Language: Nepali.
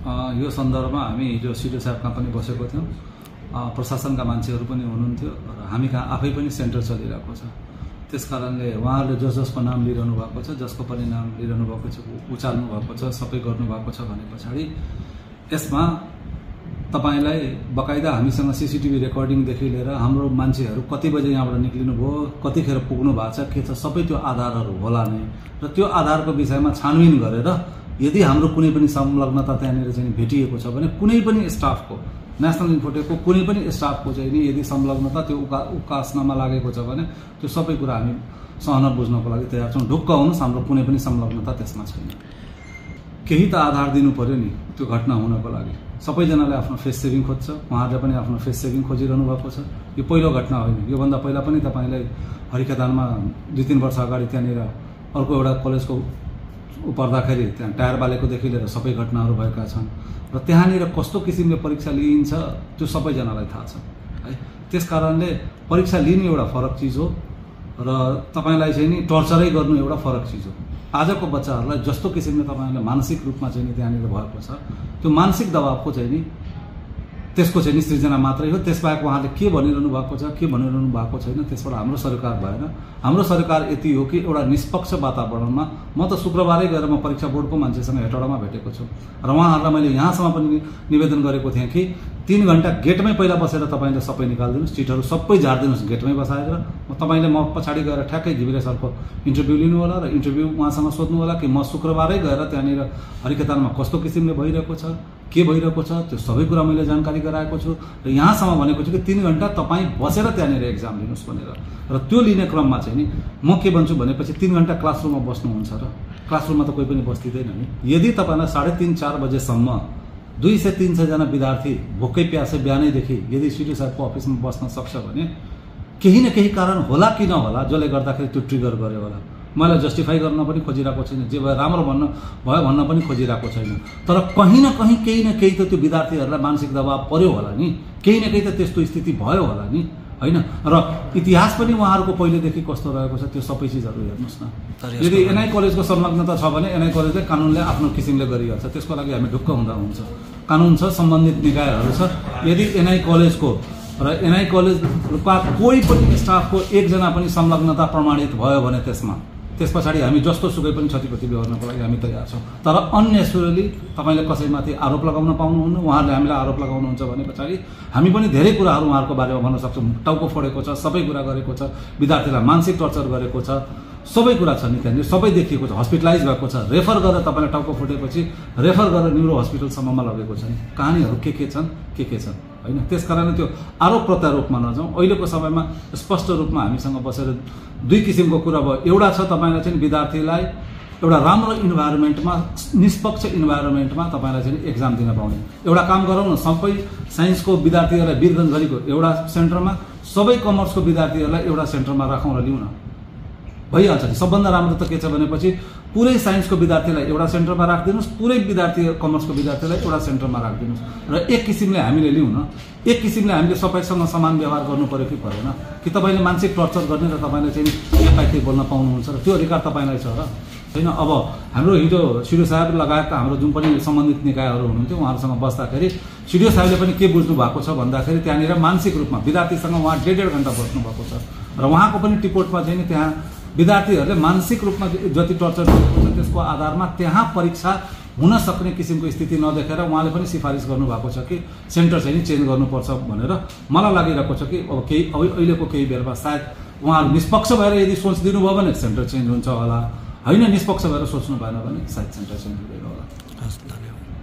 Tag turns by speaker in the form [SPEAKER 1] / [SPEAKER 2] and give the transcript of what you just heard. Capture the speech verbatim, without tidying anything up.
[SPEAKER 1] यो सन्दर्भमा हामी हिजो सिडिओ साहब कहाँ पनि बसेको थियौँ। प्रशासनका मान्छेहरू पनि हुनुहुन्थ्यो र हामी कहाँ आफै पनि सेन्टर चलिरहेको छ। त्यस कारणले उहाँहरूले जस जसको नाम लिइरहनु भएको छ, जसको पनि नाम लिइरहनु भएको छ, उचाल्नु भएको छ, सबै गर्नुभएको छ भने पछाडि यसमा तपाईलाई बकाइदा हामीसँग सीसीटीभी रेकर्डिङदेखि लिएर हाम्रो मान्छेहरू कति बजे यहाँबाट निक्लिनु भयो, कतिखेर पुग्नु भएको छ, के छ, सबै त्यो आधारहरू होला नै। र त्यो आधारको विषयमा छानबिन गरेर यदि हाम्रो कुनै पनि संलग्नता त्यहाँनिर चाहिँ भेटिएको छ भने कुनै पनि स्टाफको, नेसनल इन्फोटेकको कुनै पनि स्टाफको चाहिँ नि यदि संलग्नता त्यो उका उकास्नमा लागेको छ भने त्यो सबै कुरा हामी सहन बुझ्नको लागि तयार छौँ। ढुक्क हुनुहोस्, हाम्रो कुनै पनि संलग्नता त्यसमा छैन। केही त आधार दिनु पर्यो नि त्यो घटना हुनको लागि। सबैजनाले आफ्नो फेस सेभिङ खोज्छ, उहाँहरूले पनि आफ्नो फेस सेभिङ खोजिरहनु भएको छ। यो पहिलो घटना होइन, योभन्दा पहिला पनि तपाईँलाई हरिखेतानमा दुई तिन वर्ष अगाडि त्यहाँनिर अर्को एउटा कलेजको पर्दाखेरि त्यहाँ टायर बालेकोदेखि लिएर सबै घटनाहरू भएका छन् र त्यहाँनिर कस्तो किसिमले परीक्षा लिइन्छ त्यो सबैजनालाई थाहा छ है। त्यस कारणले परीक्षा लिनु एउटा फरक चिज हो र तपाईँलाई चाहिँ नि टर्चरै गर्नु एउटा फरक चिज हो। आजको बच्चाहरूलाई जस्तो किसिमले तपाईँहरूले मानसिक रूपमा चाहिँ नि त्यहाँनिर भएको छ, त्यो मानसिक दबावको चाहिँ नि त्यसको चाहिँ नि सृजना मात्रै हो। त्यसबाहेक उहाँले के भनिरहनु भएको छ, के भनिरहनु भएको छैन, त्यसबाट हाम्रो सरकार भएन। हाम्रो सरकार यति हो कि एउटा निष्पक्ष वातावरणमा, म त शुक्रबारै गएर म परीक्षा बोर्डको मान्छेसँग हेटौडामा भेटेको छु र उहाँहरूलाई मैले यहाँसम्म पनि निवेदन गरेको थिएँ कि तीन घन्टा गेटमै पहिला बसेर तपाईँले सबै निकालिदिनुहोस्, सिटहरू सबै झारिदिनुहोस् गेटमै बसाएर। तपाईँले म पछाडि गएर ठ्याक्कै घिमिरे सरको इन्टरभ्यू लिनु होला र इन्टरभ्यू उहाँसँग सोध्नु होला कि म शुक्रबारै गएर त्यहाँनिर हरिखेतानमा कस्तो किसिमले भइरहेको छ, के भइरहेको छ, त्यो सबै कुरा मैले जानकारी गराएको छु र यहाँसम्म भनेको छु कि तीन घन्टा तपाईँ बसेर त्यहाँनिर एक्जाम लिनुहोस् भनेर। र त्यो लिने क्रममा चाहिँ नि म के भन्छु भनेपछि तीन घन्टा क्लासरुममा बस्नुहुन्छ र क्लासरुममा त कोही पनि बस्दिँदैन नि। यदि तपाईँलाई साढे तिन चार बजेसम्म दुई सय तिन सयजना विद्यार्थी भोकै प्यासे बिहानैदेखि यदि सिडिओ साहबको अफिसमा बस्न सक्छ भने केही न केही कारण होला कि नहोला जसले गर्दाखेरि त्यो ट्रिगर गर्यो होला। मलाई जस्टिफाई गर्न पनि खोजिरहेको छैन, जे भयो राम्रो भन्न भयो भन्न पनि खोजिरहेको छैन, तर कहीँ न कहीँ केही न केही त त्यो विद्यार्थीहरूलाई मानसिक दबाव पर्यो होला नि, केही न केही त त्यस्तो स्थिति भयो होला नि होइन। र इतिहास पनि उहाँहरूको पहिलेदेखि कस्तो रहेको छ त्यो सबै चिजहरू हेर्नुहोस् न। यदि एनआई कलेजको संलग्नता छ भने एनआई कलेजले कानुनले आफ्नो किसिमले गरिहाल्छ, त्यसको लागि हामी ढुक्क हुँदा हुन्छ। कानुन छ, सम्बन्धित निकायहरू छ। यदि एनआई कलेजको र एनआई कलेजका कोही पनि स्टाफको एकजना पनि संलग्नता प्रमाणित भयो भने त्यसमा त्यस पछाडि हामी जस्तो सुकै पनि क्षतिपूर्ति गर्नको लागि हामी तयार छौँ। तर अन्नेसुरली तपाईँले कसैमाथि आरोप लगाउन पाउनुहुन्न, उहाँहरूले हामीलाई आरोप लगाउनुहुन्छ भने पछाडि हामी पनि धेरै कुराहरू उहाँहरूको बारेमा भन्न सक्छौँ। टाउको फोडेको छ, सबै कुरा गरेको छ, विद्यार्थीलाई मानसिक टर्चर गरेको छ, सबै कुरा छ नि त्यहाँनिर, सबै देखिएको छ, हस्पिटलाइज भएको छ, रेफर गरेर तपाईँलाई टाउको फुटेपछि रेफर गरेर न्युरो हस्पिटलसम्ममा लगेको छ नि। कहानीहरू के के छन् के के छन् होइन। त्यस कारणले त्यो आरोप प्रत्यारोपमा नजाउँ। अहिलेको समयमा स्पष्ट रूपमा हामीसँग बसेर दुई किसिमको कुरा भयो। एउटा छ तपाईँलाई चाहिँ विद्यार्थीलाई एउटा राम्रो इन्भाइरोमेन्टमा, निष्पक्ष इन्भाइरोमेन्टमा तपाईँलाई चाहिँ एक्जाम दिन पाउने एउटा काम गरौँ न। सबै साइन्सको विद्यार्थीहरूलाई वीरगन्जघरीको एउटा सेन्टरमा, सबै कमर्सको विद्यार्थीहरूलाई एउटा सेन्टरमा राखौँ र लिउँ न, भइहाल्छ नि। सबभन्दा राम्रो त के छ भनेपछि पुरै साइन्सको विद्यार्थीलाई एउटा सेन्टरमा राखिदिनुहोस्, पुरै विद्यार्थी कमर्सको विद्यार्थीलाई एउटा सेन्टरमा राखिदिनुहोस् र एक किसिमले हामीले लिउँ न। एक किसिमले हामीले सबैसँग समान व्यवहार गर्नु पर्यो कि परेन कि तपाईँले मानसिक टर्चर गर्ने र तपाईँले चाहिँ नेपाली बोल्न पाउनुहुन्छ र त्यो अधिकार तपाईँलाई छ र होइन। अब हाम्रो हिजो सिडिओ साहब लगायतका हाम्रो जुन पनि सम्बन्धित निकायहरू हुनुहुन्थ्यो उहाँहरूसँग बस्दाखेरि सिडिओ साहबले पनि के बुझ्नु भएको छ भन्दाखेरि त्यहाँनिर मानसिक रूपमा विद्यार्थीसँग उहाँ डेढ डेढ घन्टा बस्नु भएको छ र उहाँको पनि टिपोटमा चाहिँ नि त्यहाँ विद्यार्थीहरूले मानसिक रूपमा जति टर्चर गरेको छ त्यसको आधारमा त्यहाँ परीक्षा हुन सक्ने किसिमको स्थिति नदेखेर उहाँले पनि सिफारिस गर्नुभएको छ कि सेन्टर चाहिँ नि चेन्ज गर्नुपर्छ भनेर। मलाई लागिरहेको छ कि अब केही अहिलेको केही बेरमा सायद उहाँहरू निष्पक्ष भएर यदि सोचिदिनु भयो भने सेन्टर चेन्ज हुन्छ होला, होइन निष्पक्ष भएर सोच्नु भएन भने सायद सेन्टर चेन्ज हुँदैन होला।